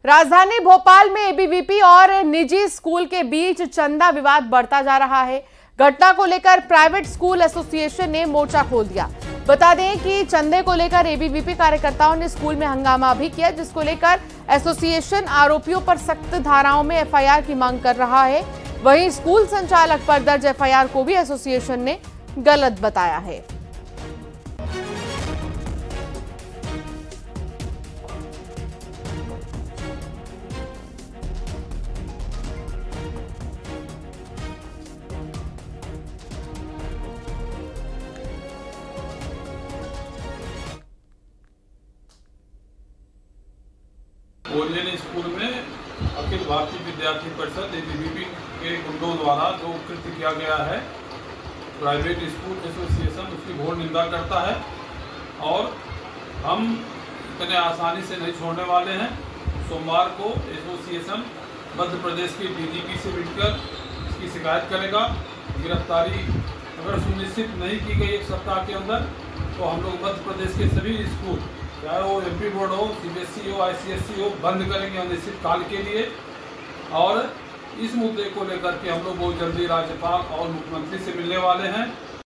राजधानी भोपाल में एबीवीपी और निजी स्कूल के बीच चंदा विवाद बढ़ता जा रहा है। घटना को लेकर प्राइवेट स्कूल एसोसिएशन ने मोर्चा खोल दिया। बता दें कि चंदे को लेकर एबीवीपी कार्यकर्ताओं ने स्कूल में हंगामा भी किया, जिसको लेकर एसोसिएशन आरोपियों पर सख्त धाराओं में एफआईआर की मांग कर रहा है। वहीं स्कूल संचालक पर दर्ज एफआईआर को भी एसोसिएशन ने गलत बताया है। ओरियन स्कूल में अखिल भारतीय विद्यार्थी परिषद एबीवीपी के गुंडों द्वारा जो कृत्य किया गया है, प्राइवेट स्कूल एसोसिएशन उसकी घोर निंदा करता है और हम इतने आसानी से नहीं छोड़ने वाले हैं। सोमवार को एसोसिएशन मध्य प्रदेश के डीजीपी से मिलकर इसकी शिकायत करेगा। गिरफ्तारी अगर सुनिश्चित नहीं की गई एक सप्ताह के अंदर तो हम लोग मध्य प्रदेश के सभी स्कूल, चाहे वो एमपी बोर्ड हो, सीबीएसई हो, आईसीएसई हो, बंद करेंगे अनिश्चित काल के लिए। और इस मुद्दे को लेकर के हम लोग बहुत जल्दी राज्यपाल और मुख्यमंत्री से मिलने वाले हैं।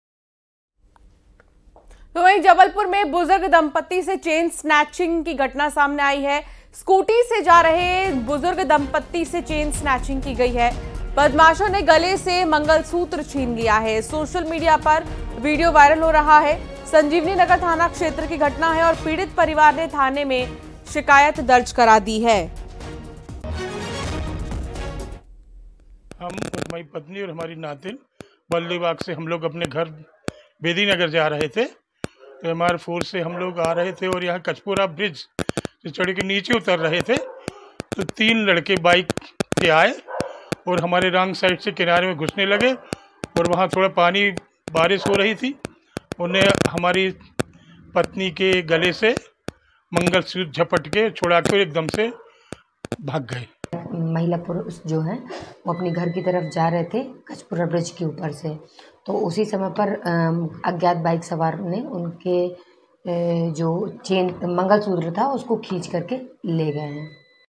तो वहीं जबलपुर में बुजुर्ग दंपति से चेन स्नैचिंग की घटना सामने आई है। स्कूटी से जा रहे बुजुर्ग दंपति से चेन स्नैचिंग की गई है। बदमाशों ने गले से मंगलसूत्र छीन लिया है। सोशल मीडिया पर वीडियो वायरल हो रहा है। संजीवनी नगर थाना क्षेत्र की घटना है और पीड़ित परिवार ने थाने में शिकायत दर्ज करा दी है। हम और हमारी पत्नी और हमारी नातिन बल्लीबाग से हम लोग अपने घर बेदी नगर जा रहे थे। तो MR4 से हम लोग आ रहे थे और यहाँ कचपुरा ब्रिज से चढ़ के नीचे उतर रहे थे तो 3 लड़के बाइक पे आए और हमारे रॉन्ग साइड से किनारे में घुसने लगे और वहाँ थोड़ा पानी, बारिश हो रही थी। उन्हें हमारी पत्नी के गले से मंगलसूत्र झपट के छुड़ा के एकदम से भाग गए। महिला पुरुष जो हैं वो अपने घर की तरफ जा रहे थे कचपुरा ब्रिज के ऊपर से, तो उसी समय पर अज्ञात बाइक सवार ने उनके जो चेन मंगलसूत्र था उसको खींच करके ले गए हैं।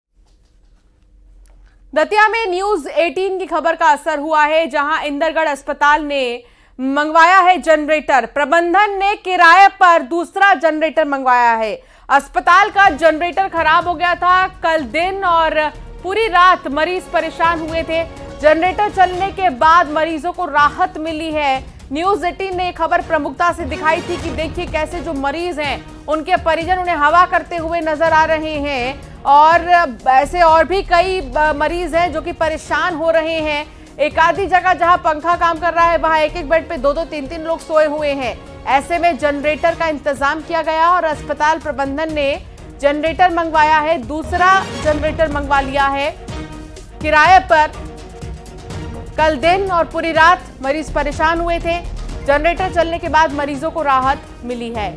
दतिया में न्यूज 18 की खबर का असर हुआ है, जहां इंदरगढ़ अस्पताल ने मंगवाया है जनरेटर। प्रबंधन ने किराए पर दूसरा जनरेटर मंगवाया है। अस्पताल का जनरेटर खराब हो गया था। कल दिन और पूरी रात मरीज परेशान हुए थे। जनरेटर चलने के बाद मरीजों को राहत मिली है। न्यूज 18 ने खबर प्रमुखता से दिखाई थी कि देखिए कैसे जो मरीज हैं उनके परिजन उन्हें हवा करते हुए नजर आ रहे हैं और ऐसे और भी कई मरीज हैं जो कि परेशान हो रहे हैं। एक आधी जगह जहां पंखा काम कर रहा है वहां एक बेड पे 2-2, 3-3 लोग सोए हुए हैं। ऐसे में जनरेटर का इंतजाम किया गया और अस्पताल प्रबंधन ने जनरेटर मंगवाया है। दूसरा जनरेटर मंगवा लिया है किराए पर। कल दिन और पूरी रात मरीज परेशान हुए थे। जनरेटर चलने के बाद मरीजों को राहत मिली है।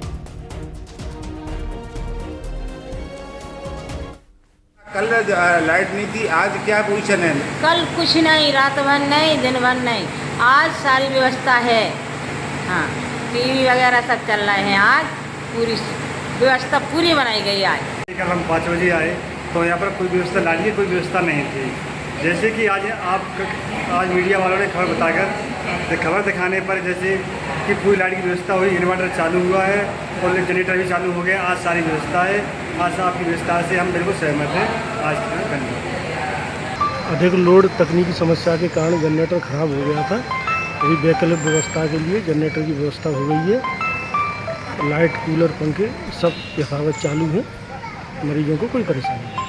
कल लाइट नहीं थी, आज क्या पोजीशन है? कल कुछ नहीं, रात भर नहीं, दिन भर नहीं, आज सारी व्यवस्था है। हाँ, टीवी वगैरह सब चल रहे हैं। आज पूरी व्यवस्था पूरी बनाई गई। आज कल हम 5 बजे आए तो यहाँ पर कोई व्यवस्था लाइट की कोई व्यवस्था नहीं थी। जैसे कि आज मीडिया वालों ने खबर दिखाने पर जैसे कि पूरी लाइट की व्यवस्था हुई, इन्वर्टर चालू हुआ है और जनरेटर भी चालू हो गया। आज सारी व्यवस्था है। आज आपकी व्यवस्था से हम बिल्कुल सहमत हैं। आज धन्यवाद। अधिक लोड तकनीकी समस्या के कारण जनरेटर खराब हो गया था। अभी वैकल्पिक व्यवस्था के लिए जनरेटर की व्यवस्था हो गई है। लाइट, कूलर, पंखे सब यथावत चालू हैं। मरीजों को कोई परेशानी नहीं।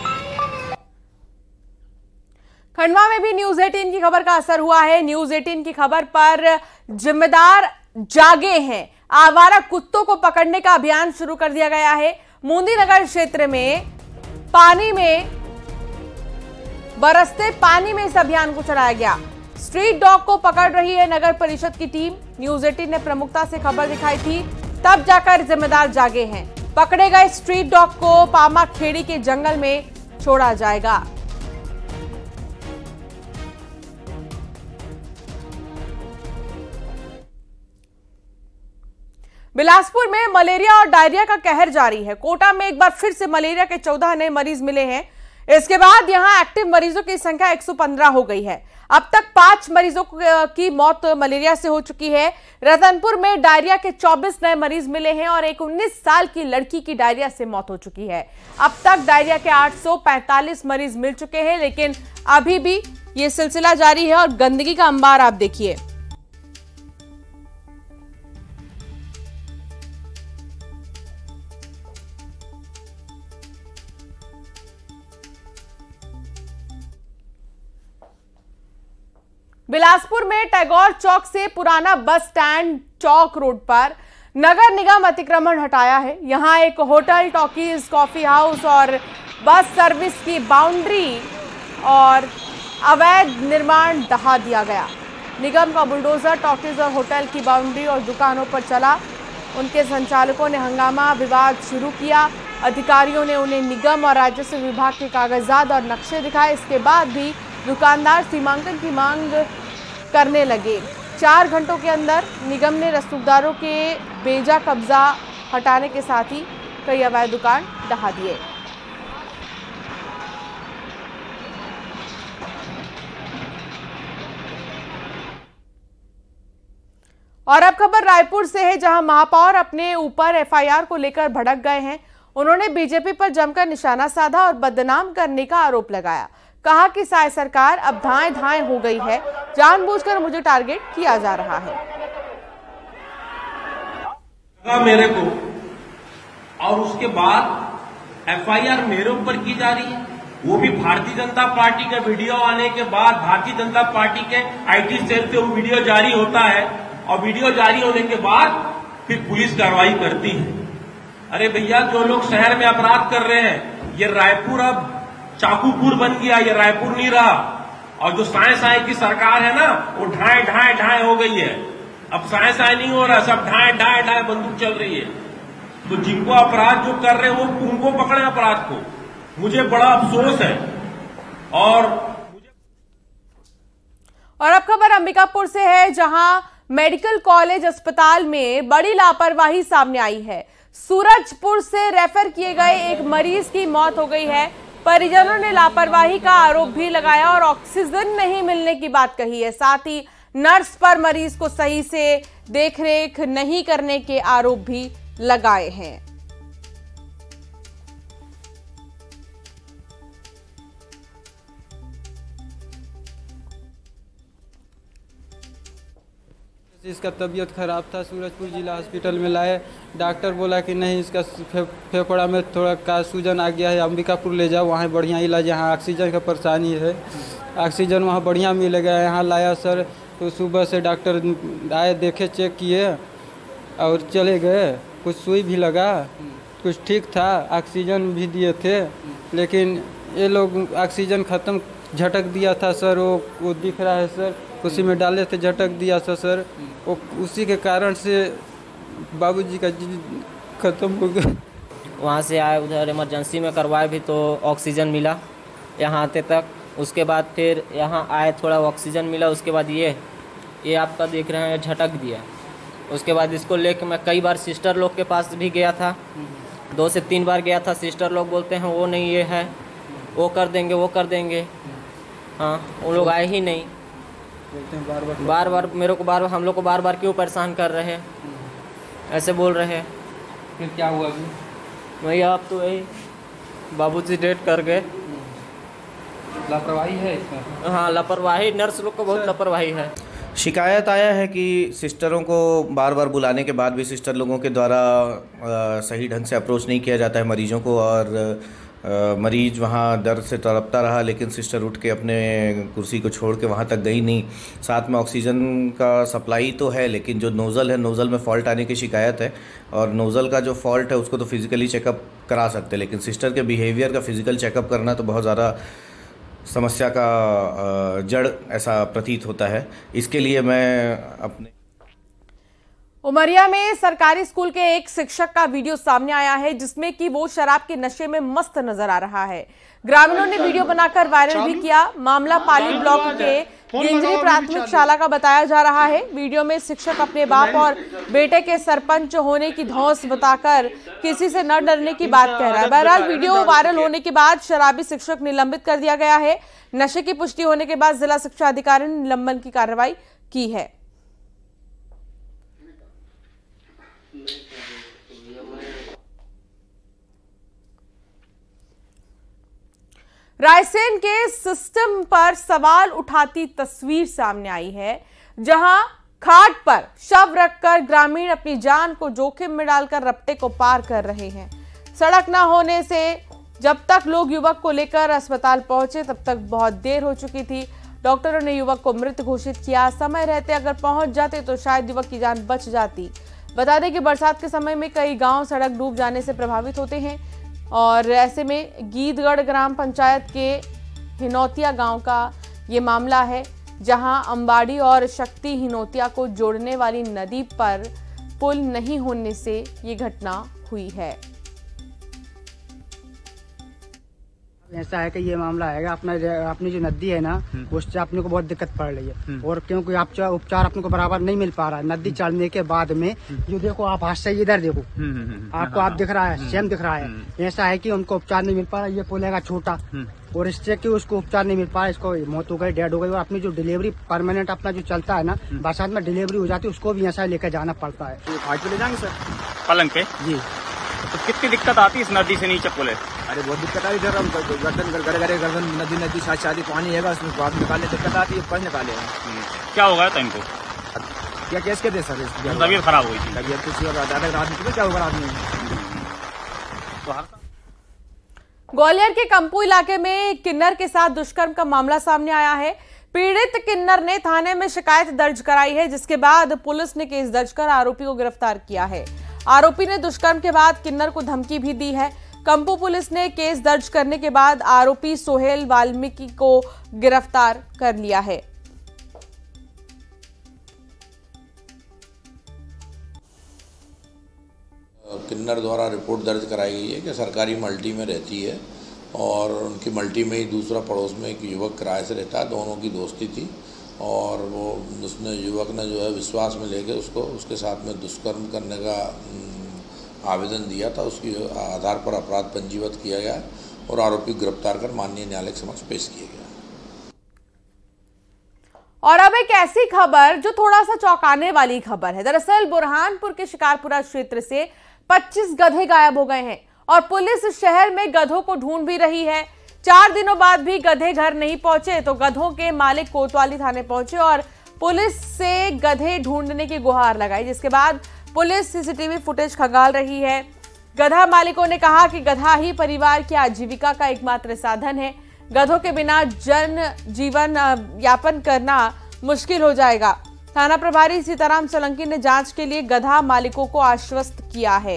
खंडवा में भी न्यूज 18 की खबर का असर हुआ है। न्यूज 18 की खबर पर जिम्मेदार जागे हैं। आवारा कुत्तों को पकड़ने का अभियान शुरू कर दिया गया है। मूंदी नगर क्षेत्र में पानी में बरसते पानी में इस अभियान को चलाया गया। स्ट्रीट डॉग को पकड़ रही है नगर परिषद की टीम। न्यूज 18 ने प्रमुखता से खबर दिखाई थी, तब जाकर जिम्मेदार जागे हैं। पकड़े गए स्ट्रीट डॉग को पामा खेड़ी के जंगल में छोड़ा जाएगा। बिलासपुर में मलेरिया और डायरिया का कहर जारी है। कोटा में एक बार फिर से मलेरिया के 14 नए मरीज मिले हैं। इसके बाद यहां एक्टिव मरीजों की संख्या 115 हो गई है। अब तक 5 मरीजों की मौत मलेरिया से हो चुकी है। रतनपुर में डायरिया के 24 नए मरीज मिले हैं और एक 19 साल की लड़की की डायरिया से मौत हो चुकी है। अब तक डायरिया के 845 मरीज मिल चुके हैं, लेकिन अभी भी ये सिलसिला जारी है और गंदगी का अंबार आप देखिए। बिलासपुर में टैगोर चौक से पुराना बस स्टैंड चौक रोड पर नगर निगम अतिक्रमण हटाया है। यहां एक होटल, टॉकीज, कॉफी हाउस और बस सर्विस की बाउंड्री और अवैध निर्माण ढहा दिया गया। निगम का बुलडोजर टॉकीज और होटल की बाउंड्री और दुकानों पर चला। उनके संचालकों ने हंगामा विवाद शुरू किया। अधिकारियों ने उन्हें निगम और राजस्व विभाग के कागजात और नक्शे दिखाए। इसके बाद भी दुकानदार सीमांकन की मांग करने लगे। 4 घंटों के अंदर निगम ने रसूखदारों के बेजा कब्जा हटाने के साथ ही कई अवैध दुकान ढहा दिए। और अब खबर रायपुर से है, जहां महापौर अपने ऊपर एफआईआर को लेकर भड़क गए हैं। उन्होंने बीजेपी पर जमकर निशाना साधा और बदनाम करने का आरोप लगाया। कहा कि साय सरकार अब धाएं धाएं हो गई है, जानबूझकर मुझे टारगेट किया जा रहा है। मेरे को और उसके बाद एफआईआर मेरे ऊपर की जा रही है, वो भी भारतीय जनता पार्टी का वीडियो आने के बाद भारतीय जनता पार्टी के आईटी सेल से वो वीडियो जारी होता है और वीडियो जारी होने के बाद फिर पुलिस कार्रवाई करती है। अरे भैया, जो लोग शहर में अपराध कर रहे हैं, ये रायपुर अब चाकूपुर बन गया, ये रायपुर नहीं रहा। और जो साए साए की सरकार है ना, वो ढाए ढाए ढाए हो गई है। अब साए साए नहीं हो रहा, सब ढाए ढाए ढाए बंदूक चल रही है। तो जिनको अपराध जो कर रहे हैं वो उनको पकड़े अपराध को। मुझे बड़ा अफसोस है। और अब खबर अंबिकापुर से है, जहां मेडिकल कॉलेज अस्पताल में बड़ी लापरवाही सामने आई है। सूरजपुर से रेफर किए गए एक मरीज की मौत हो गई है। परिजनों ने लापरवाही का आरोप भी लगाया और ऑक्सीजन नहीं मिलने की बात कही है। साथ ही नर्स पर मरीज को सही से देखरेख नहीं करने के आरोप भी लगाए हैं। इसका तबीयत खराब था, सूरजपुर जिला हॉस्पिटल में लाए। डॉक्टर बोला कि नहीं, इसका फेफड़ा में थोड़ा का सूजन आ गया है, अंबिकापुर ले जाओ, वहाँ बढ़िया इलाज, यहाँ ऑक्सीजन का परेशानी है, ऑक्सीजन वहाँ बढ़िया मिलेगा। यहाँ लाया सर, तो सुबह से डॉक्टर आए, देखे, चेक किए और चले गए। कुछ सुई भी लगा, कुछ ठीक था, ऑक्सीजन भी दिए थे, लेकिन ये लोग ऑक्सीजन ख़त्म झटक दिया था सर। वो दिख रहा है सर, उसी में डाले थे, झटक दिया था सर। वो उसी के कारण से बाबूजी का ख़त्म हो गया। वहाँ से आए, उधर इमरजेंसी में करवाए भी तो ऑक्सीजन मिला यहाँ आते तक। उसके बाद फिर यहाँ आए, थोड़ा ऑक्सीजन मिला। उसके बाद ये आपका देख रहे हैं, झटक दिया। उसके बाद इसको लेके मैं कई बार सिस्टर लोग के पास भी गया था, 2 से 3 बार गया था। सिस्टर लोग बोलते हैं वो नहीं, ये है, वो कर देंगे, वो कर देंगे। हाँ, वो लोग आए ही नहीं। बार बार मेरे को हम लोग को बार क्यों परेशान कर रहे हैं, ऐसे बोल रहे हैं। फिर क्या हुआ अभी? भैया अब तो यही बाबूजी डेट कर गए। लापरवाही है इसमें। हाँ, लापरवाही, नर्स लोग को बहुत लापरवाही है। शिकायत आया है कि सिस्टरों को बार बार बुलाने के बाद भी सिस्टर लोगों के द्वारा सही ढंग से अप्रोच नहीं किया जाता है मरीजों को, और मरीज वहाँ दर्द से तड़पता रहा, लेकिन सिस्टर उठ के अपने कुर्सी को छोड़ के वहाँ तक गई नहीं। साथ में ऑक्सीजन का सप्लाई तो है, लेकिन जो नोज़ल है, नोज़ल में फ़ॉल्ट आने की शिकायत है। और नोज़ल का जो फॉल्ट है उसको तो फिज़िकली चेकअप करा सकते हैं, लेकिन सिस्टर के बिहेवियर का फ़िज़िकल चेकअप करना तो बहुत ज़्यादा समस्या का जड़ ऐसा प्रतीत होता है। इसके लिए मैं अपने उमरिया में सरकारी स्कूल के एक शिक्षक का वीडियो सामने आया है, जिसमें कि वो शराब के नशे में मस्त नजर आ रहा है। ग्रामीणों ने वीडियो बनाकर वायरल भी किया। मामला पाली ब्लॉक के गिंजरी प्राथमिक शाला का बताया जा रहा है। वीडियो में शिक्षक अपने बाप और बेटे के सरपंच होने की धौंस बताकर किसी से न डरने की बात कह रहा है। बहरहाल वीडियो वायरल होने के बाद शराबी शिक्षक निलंबित कर दिया गया है। नशे की पुष्टि होने के बाद जिला शिक्षा अधिकारी ने निलंबन की कार्रवाई की है। रायसेन के सिस्टम पर सवाल उठाती तस्वीर सामने आई है, जहां खाट पर शव रखकर ग्रामीण अपनी जान को जोखिम में डालकर रपटे को पार कर रहे हैं। सड़क न होने से जब तक लोग युवक को लेकर अस्पताल पहुंचे तब तक बहुत देर हो चुकी थी। डॉक्टरों ने युवक को मृत घोषित किया। समय रहते अगर पहुंच जाते तो शायद युवक की जान बच जाती। बता दें कि बरसात के समय में कई गांव सड़क डूब जाने से प्रभावित होते हैं और ऐसे में गीदगढ़ ग्राम पंचायत के हिनौतिया गांव का ये मामला है, जहां अंबाड़ी और शक्ति हिनौतिया को जोड़ने वाली नदी पर पुल नहीं होने से ये घटना हुई है। ऐसा है कि ये मामला है अपनी जो नदी है ना, उससे अपने को बहुत दिक्कत पड़ रही है और क्योंकि उपचार अपने को बराबर नहीं मिल पा रहा है। नदी चढ़ने के बाद में जो देखो आप हाथ से इधर देखो, आपको आप दिख रहा है, सेम दिख रहा है। ऐसा है कि उनको उपचार नहीं मिल पा रहा। ये पुल है छोटा और इससे कि उसको उपचार नहीं मिल पा रहा, इसको मौत हो गई, डेड हो गई। और अपनी जो डिलीवरी परमानेंट अपना जो चलता है ना, बरसात में डिलीवरी हो जाती है, उसको भी ऐसा लेकर जाना पड़ता है। घाट पे ले जाएंगे सर, पलंग पे जी। तो कितनी दिक्कत आती है इस नदी से नीचे पुल है? अरे बहुत दिक्कत आई इधर, हम गर्दन नदी शादी पानी है, उसमें बात निकालने दिक्कत आती है, पर निकाले। क्या होगा था इनको? क्या केस के दे सर? तबीयत खराब हुई थी। तबीयत तो क्या होगा आदमी। ग्वालियर के कंपू इलाके में किन्नर के साथ दुष्कर्म का मामला सामने आया है। पीड़ित किन्नर ने थाने में शिकायत दर्ज कराई है, जिसके बाद पुलिस ने केस दर्ज कर आरोपी को गिरफ्तार किया है। आरोपी ने दुष्कर्म के बाद किन्नर को धमकी भी दी है। कंपू पुलिस ने केस दर्ज करने के बाद आरोपी सोहेल वाल्मीकि को गिरफ्तार कर लिया है। किन्नर द्वारा रिपोर्ट दर्ज कराई गई है कि सरकारी मल्टी में रहती है और उनकी मल्टी में ही दूसरा पड़ोस में एक युवक किराए से रहता है। दोनों की दोस्ती थी और वो उसने युवक ने जो है विश्वास में लेकर उसको उसके साथ में दुष्कर्म करने का आवेदन दिया था। उसके आधार पर अपराध पंजीबद्ध किया गया और आरोपी गिरफ्तार कर माननीय न्यायालय के समक्ष पेश किया गया। और अब एक ऐसी खबर जो थोड़ा सा चौंकाने वाली खबर है। दरअसल बुरहानपुर के शिकारपुरा क्षेत्र से 25 गधे गायब हो गए हैं और पुलिस शहर में गधों को ढूंढ भी रही है। 4 दिनों बाद भी गधे घर नहीं पहुंचे तो गधों के मालिक कोतवाली थाने पहुंचे और पुलिस से गधे ढूंढने की गुहार लगाई, जिसके बाद पुलिस सीसीटीवी फुटेज खंगाल रही है। गधा मालिकों ने कहा कि गधा ही परिवार की आजीविका का एकमात्र साधन है। गधों के बिना जीवन यापन करना मुश्किल हो जाएगा। थाना प्रभारी सीताराम सोलंकी ने जांच के लिए गधा मालिकों को आश्वस्त किया है।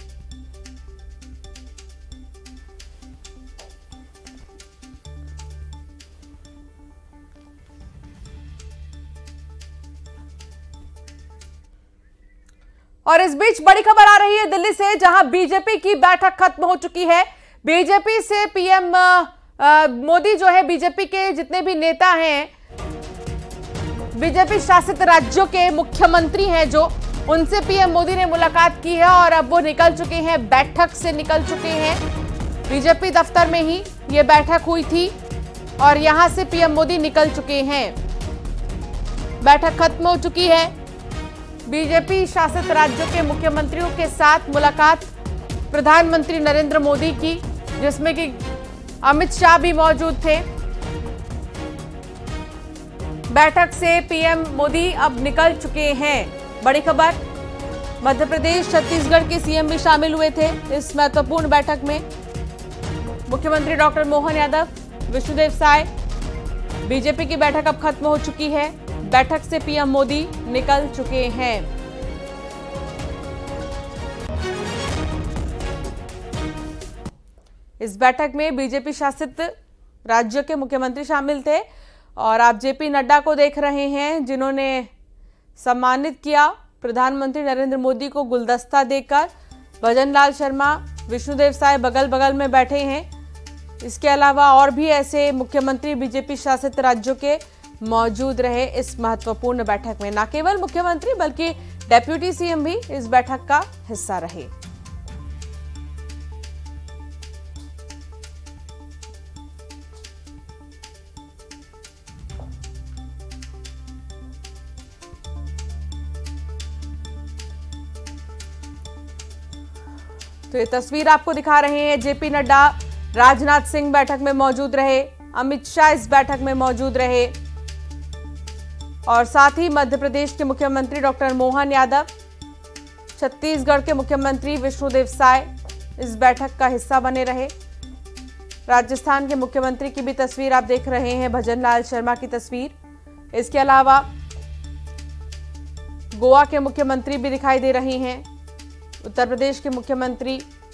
और इस बीच बड़ी खबर आ रही है दिल्ली से, जहां बीजेपी की बैठक खत्म हो चुकी है। बीजेपी से पीएम मोदी जो है, बीजेपी के जितने भी नेता हैं, बीजेपी शासित राज्यों के मुख्यमंत्री हैं जो, उनसे पीएम मोदी ने मुलाकात की है और अब वो निकल चुके हैं, बैठक से निकल चुके हैं। बीजेपी दफ्तर में ही ये बैठक हुई थी और यहां से पीएम मोदी निकल चुके हैं। बैठक खत्म हो चुकी है। बीजेपी शासित राज्यों के मुख्यमंत्रियों के साथ मुलाकात प्रधानमंत्री नरेंद्र मोदी की, जिसमें कि अमित शाह भी मौजूद थे। बैठक से पीएम मोदी अब निकल चुके हैं। बड़ी खबर, मध्य प्रदेश छत्तीसगढ़ के सीएम भी शामिल हुए थे इस महत्वपूर्ण बैठक में। मुख्यमंत्री डॉक्टर मोहन यादव, विष्णुदेव साय। बीजेपी की बैठक अब खत्म हो चुकी है। बैठक से पीएम मोदी निकल चुके हैं। इस बैठक में बीजेपी शासित राज्यों के मुख्यमंत्री शामिल थे और आप जेपी नड्डा को देख रहे हैं, जिन्होंने सम्मानित किया प्रधानमंत्री नरेंद्र मोदी को गुलदस्ता देकर। भजन लाल शर्मा, विष्णुदेव साय बगल बगल में बैठे हैं। इसके अलावा और भी ऐसे मुख्यमंत्री बीजेपी शासित राज्यों के मौजूद रहे इस महत्वपूर्ण बैठक में। न केवल मुख्यमंत्री बल्कि डेप्यूटी सीएम भी इस बैठक का हिस्सा रहे। तो ये तस्वीर आपको दिखा रहे हैं। जेपी नड्डा, राजनाथ सिंह बैठक में मौजूद रहे, अमित शाह इस बैठक में मौजूद रहे और साथ ही मध्य प्रदेश के मुख्यमंत्री डॉक्टर मोहन यादव, छत्तीसगढ़ के मुख्यमंत्री विष्णुदेव साय इस बैठक का हिस्सा बने रहे। राजस्थान के मुख्यमंत्री की भी तस्वीर आप देख रहे हैं, भजन लाल शर्मा की तस्वीर। इसके अलावा गोवा के मुख्यमंत्री भी दिखाई दे रहे हैं, उत्तर प्रदेश के मुख्यमंत्री।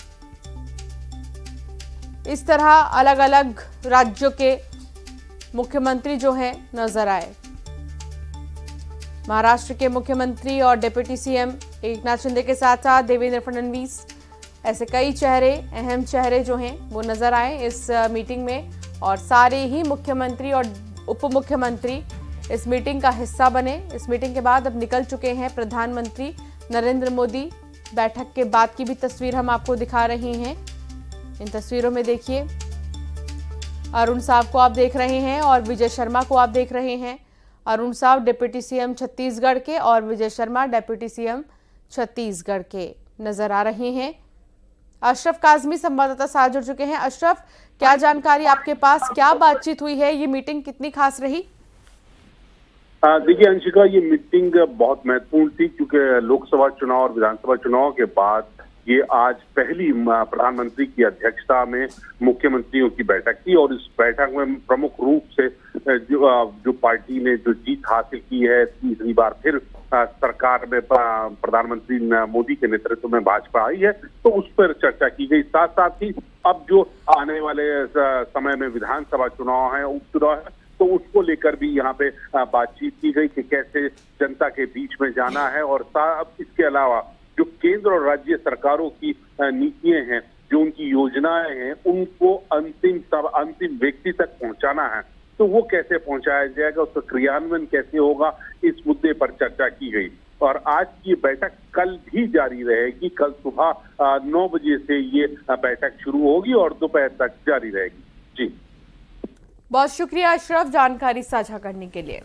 इस तरह अलग अलग राज्यों के मुख्यमंत्री जो हैं नजर आए। महाराष्ट्र के मुख्यमंत्री और डिप्टी सीएम एकनाथ शिंदे के साथ साथ देवेंद्र फडणवीस, ऐसे कई चेहरे, अहम चेहरे जो हैं वो नजर आए इस मीटिंग में और सारे ही मुख्यमंत्री और उप मुख्यमंत्री इस मीटिंग का हिस्सा बने। इस मीटिंग के बाद अब निकल चुके हैं प्रधानमंत्री नरेंद्र मोदी। बैठक के बाद की भी तस्वीर हम आपको दिखा रहे हैं। इन तस्वीरों में देखिए, अरुण साहब को आप देख रहे हैं और विजय शर्मा को आप देख रहे हैं। अरुण साहब डिप्टी सीएम छत्तीसगढ़ के और विजय शर्मा डिप्टी सीएम छत्तीसगढ़ के नजर आ रहे हैं। अशरफ काजमी संवाददाता साथ जुड़ चुके हैं। अशरफ, क्या जानकारी आपके पास, क्या बातचीत हुई है, ये मीटिंग कितनी खास रही? देखिए अंशिका, ये मीटिंग बहुत महत्वपूर्ण थी क्योंकि लोकसभा चुनाव और विधानसभा चुनाव के बाद ये आज पहली प्रधानमंत्री की अध्यक्षता में मुख्यमंत्रियों की बैठक थी और इस बैठक में प्रमुख रूप से जो पार्टी ने जो जीत हासिल की है, तीसरी बार फिर सरकार में प्रधानमंत्री मोदी के नेतृत्व में भाजपा आई है, तो उस पर चर्चा की गई। साथ साथ ही अब जो आने वाले समय में विधानसभा चुनाव है, उपचुनाव है, तो उसको लेकर भी यहाँ पे बातचीत की गई कि कैसे जनता के बीच में जाना है और इसके अलावा जो केंद्र और राज्य सरकारों की नीतियां हैं, जो उनकी योजनाएं हैं, उनको अंतिम व्यक्ति तक पहुंचाना है, तो वो कैसे पहुंचाया जाएगा, उसका क्रियान्वयन कैसे होगा, इस मुद्दे पर चर्चा की गई। और आज की बैठक कल भी जारी रहेगी। कल सुबह 9 बजे से ये बैठक शुरू होगी और दोपहर तक जारी रहेगी। जी, बहुत शुक्रिया अशरफ जानकारी साझा करने के लिए।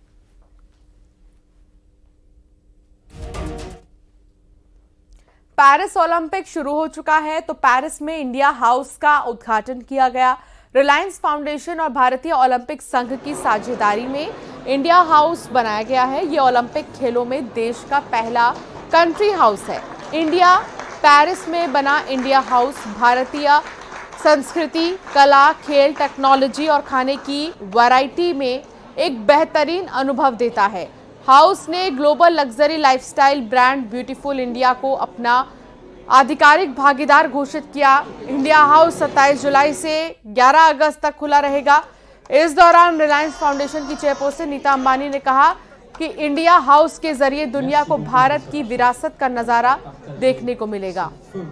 पेरिस ओलंपिक शुरू हो चुका है, तो पेरिस में इंडिया हाउस का उद्घाटन किया गया। रिलायंस फाउंडेशन और भारतीय ओलंपिक संघ की साझेदारी में इंडिया हाउस बनाया गया है। ये ओलंपिक खेलों में देश का पहला कंट्री हाउस है। इंडिया पेरिस में बना इंडिया हाउस भारतीय संस्कृति, कला, खेल, टेक्नोलॉजी और खाने की वैरायटी में एक बेहतरीन अनुभव देता है। हाउस ने global luxury lifestyle brand beautiful India को अपना आधिकारिक भागीदार घोषित किया। इंडिया हाउस 27 जुलाई से 11 अगस्त तक खुला रहेगा। इस दौरान रिलायंस फाउंडेशन की चेयरपर्सन नीता अंबानी ने कहा कि इंडिया हाउस के जरिए दुनिया को भारत की विरासत का नजारा देखने को मिलेगा।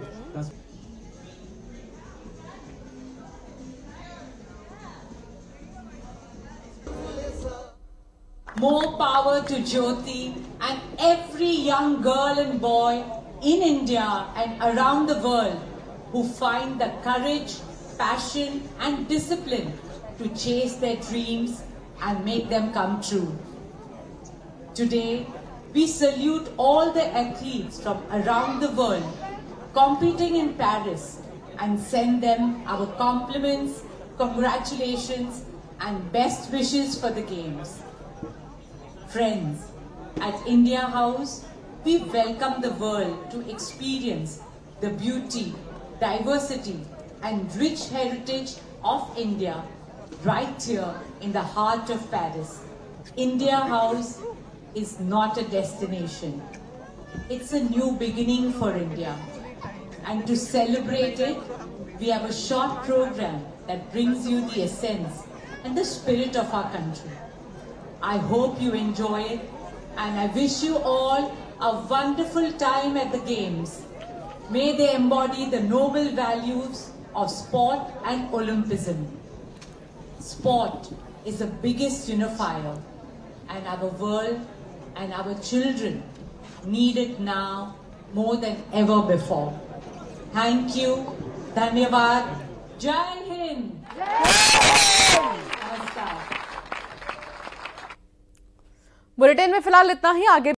More power to Jyoti and every young girl and boy in India and around the world who find the courage, passion and discipline to chase their dreams and make them come true. Today, we salute all the athletes from around the world competing in Paris and send them our compliments, congratulations and best wishes for the Games. Friends, at India House, we welcome the world to experience the beauty, diversity and rich heritage of India right here in the heart of Paris. India House is not a destination. It's a new beginning for India. And to celebrate it, we have a short program that brings you the essence and the spirit of our country. I hope you enjoy it and I wish you all a wonderful time at the Games. May they embody the noble values of sport and Olympism. Sport is the biggest unifier, and our world and our children need it now more than ever before. Thank you. Dhanyavad. Jai Hind. Bulletin में फिलहाल इतना ही। आगे